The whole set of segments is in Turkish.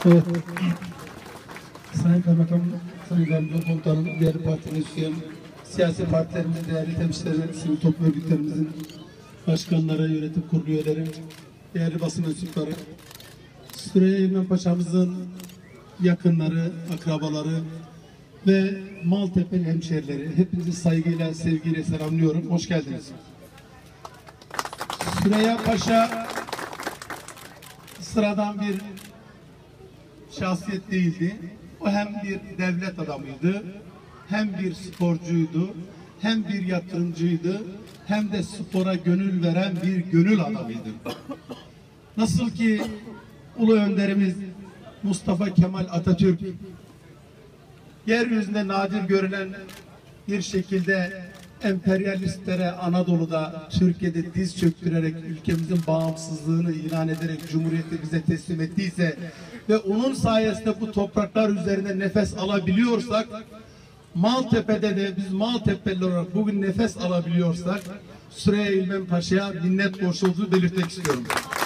Evet. Sayın Kaymakam, Sayın Garnizon Komutanım, değerli parti mensupları, siyasi partilerimizin değerli temsilcileri, sivil toplum örgütlerimizin başkanları, yönetim kurulu üyeleri, değerli basın mensupları, Süreyya İlmen Paşa'mızın yakınları, akrabaları ve Maltepe hemşehrileri, hepinizi saygıyla, sevgiyle selamlıyorum. Hoş geldiniz. Süreyya Paşa sıradan bir şahsiyet değildi. O hem bir devlet adamıydı, hem bir sporcuydu, hem bir yatırımcıydı, hem de spora gönül veren bir gönül adamıydı. Nasıl ki Ulu Önderimiz Mustafa Kemal Atatürk yeryüzünde nadir görülen bir şekilde emperyalistlere Anadolu'da, Türkiye'de diz çöktürerek ülkemizin bağımsızlığını ilan ederek Cumhuriyeti bize teslim ettiyse ve onun sayesinde bu topraklar üzerinde nefes alabiliyorsak, Maltepe'de de biz Maltepe'liler olarak bugün nefes alabiliyorsak Süreyya İlmen Paşa'ya minnet borçluluğu belirtmek istiyorum.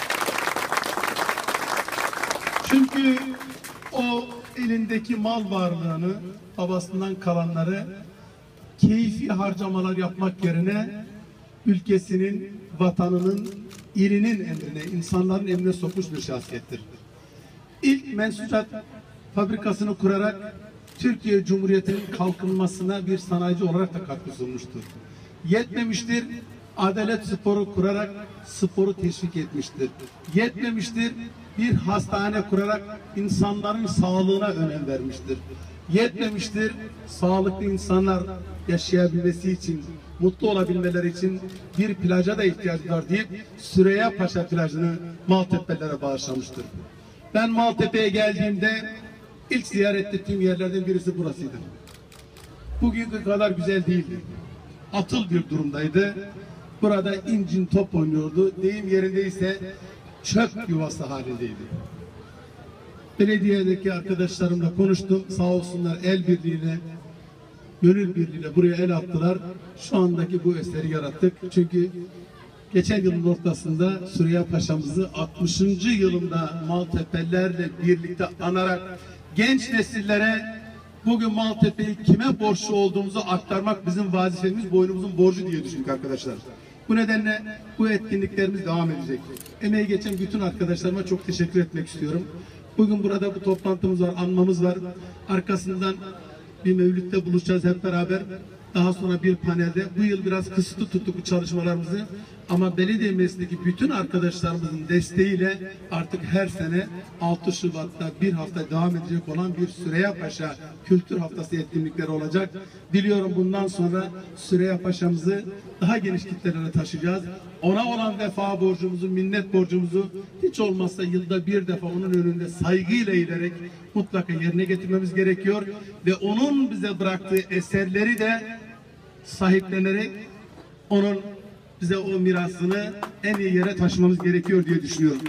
Çünkü o elindeki mal varlığını, babasından kalanları keyfi harcamalar yapmak yerine ülkesinin, vatanının, ilinin emrine, insanların emrine sokmuş bir şahsiyettir. İlk mensucat fabrikasını kurarak Türkiye Cumhuriyeti'nin kalkınmasına bir sanayici olarak da katkı sunmuştur. Yetmemiştir, adalet sporu kurarak sporu teşvik etmiştir. Yetmemiştir, bir hastane kurarak insanların sağlığına önem vermiştir. Yetmemiştir, sağlıklı insanlar yaşayabilmesi için, mutlu olabilmeleri için bir plaja da ihtiyaç var deyip Süreyya Paşa plajını Maltepe'lere bağışlamıştır. Ben Maltepe'ye geldiğimde ilk ziyaret ettiğim yerlerden birisi burasıydı. Bugünkü kadar güzel değildi. Atıl bir durumdaydı. Burada incin top oynuyordu. Deyim yerindeyse çöp yuvası halindeydi. Belediyedeki arkadaşlarımla konuştum. Sağ olsunlar el birliğiyle, gönül birliğiyle buraya el attılar. Şu andaki bu eseri yarattık. Çünkü geçen yılın ortasında Süreyya Paşa'mızı 60. yılında Maltepe'lerle birlikte anarak genç nesillere bugün Maltepe'yi kime borçlu olduğumuzu aktarmak bizim vazifemiz, boynumuzun borcu diye düşündük arkadaşlar. Bu nedenle bu etkinliklerimiz devam edecek. Emeği geçen bütün arkadaşlarıma çok teşekkür etmek istiyorum. Bugün burada bu toplantımız var, anmamız var. Arkasından bir mevlütte buluşacağız hep beraber. Daha sonra bir panelde. Bu yıl biraz kısıtlı tuttuk bu çalışmalarımızı. Ama belediye meclisindeki bütün arkadaşlarımızın desteğiyle artık her sene 6 Şubat'ta bir hafta devam edecek olan bir Süreyya Paşa Kültür Haftası etkinlikleri olacak. Biliyorum bundan sonra Süreyya Paşa'mızı daha geniş kitlelere taşıyacağız. Ona olan vefa borcumuzu, minnet borcumuzu hiç olmazsa yılda bir defa onun önünde saygıyla eğilerek mutlaka yerine getirmemiz gerekiyor. Ve onun bize bıraktığı eserleri de sahiplenerek onun bize o mirasını en iyi yere taşımamız gerekiyor diye düşünüyorum.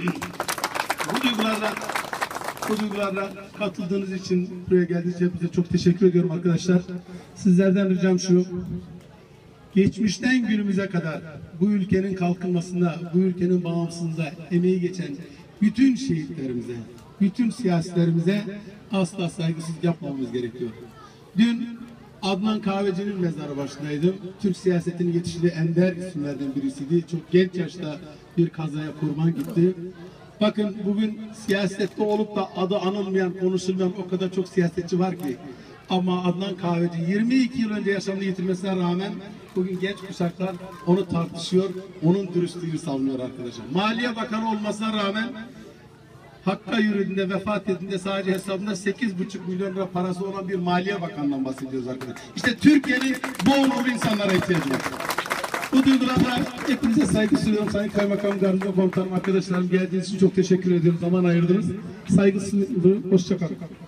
Bu duygularla katıldığınız için, buraya geldiğiniz için hepinize çok teşekkür ediyorum arkadaşlar. Sizlerden ricam şu: geçmişten günümüze kadar bu ülkenin kalkınmasında, bu ülkenin bağımsızlığında emeği geçen bütün şehitlerimize, bütün siyasilerimize asla saygısızlık yapmamamız gerekiyor. Dün Adnan Kahveci'nin mezarı başındaydım. Türk siyasetinin yetiştiği ender isimlerden birisiydi. Çok genç yaşta bir kazaya kurban gitti. Bakın bugün siyasette olup da adı anılmayan, konuşulmayan o kadar çok siyasetçi var ki. Ama Adnan Kahveci 22 yıl önce yaşamını yitirmesine rağmen bugün genç kuşaklar onu tartışıyor, onun dürüstlüğünü savunuyor arkadaşlar. Maliye Bakanı olmasına rağmen Hakk'a yürüdüğünde, vefat ettiğinde sadece hesabında 8,5 milyon lira parası olan bir Maliye Bakanı'ndan bahsediyoruz arkadaşlar. İşte Türkiye'nin bu onurlu insanlara ihtiyacı var. Bu duygularla hepinize saygı sunuyorum. Sayın Kaymakam, Garnizon Komutanım, arkadaşlarım, geldiğiniz için çok teşekkür ediyorum. Zaman ayırdınız. Saygı sunuyorum. Hoşça kalın.